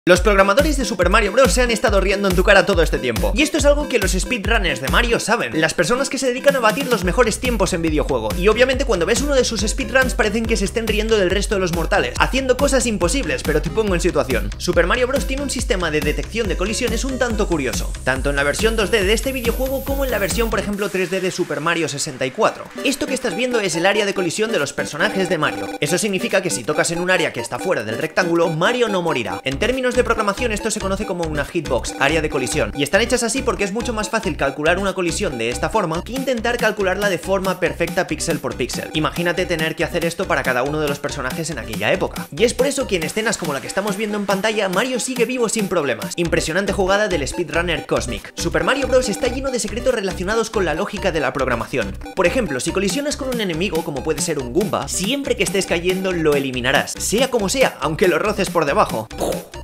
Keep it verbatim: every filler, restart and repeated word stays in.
Los programadores de Super Mario Bros. Se han estado riendo en tu cara todo este tiempo. Y esto es algo que los speedrunners de Mario saben. Las personas que se dedican a batir los mejores tiempos en videojuego. Y obviamente cuando ves uno de sus speedruns parecen que se estén riendo del resto de los mortales, haciendo cosas imposibles, pero te pongo en situación. Super Mario Bros. Tiene un sistema de detección de colisiones un tanto curioso, tanto en la versión dos D de este videojuego como en la versión, por ejemplo, tres D de Super Mario sesenta y cuatro. Esto que estás viendo es el área de colisión de los personajes de Mario. Eso significa que si tocas en un área que está fuera del rectángulo, Mario no morirá. En términos de programación, esto se conoce como una hitbox, área de colisión, y están hechas así porque es mucho más fácil calcular una colisión de esta forma que intentar calcularla de forma perfecta píxel por píxel. Imagínate tener que hacer esto para cada uno de los personajes en aquella época. Y es por eso que en escenas como la que estamos viendo en pantalla, Mario sigue vivo sin problemas. Impresionante jugada del speedrunner Cosmic. Super Mario Bros. Está lleno de secretos relacionados con la lógica de la programación. Por ejemplo, si colisionas con un enemigo, como puede ser un Goomba, siempre que estés cayendo lo eliminarás, sea como sea, aunque lo roces por debajo.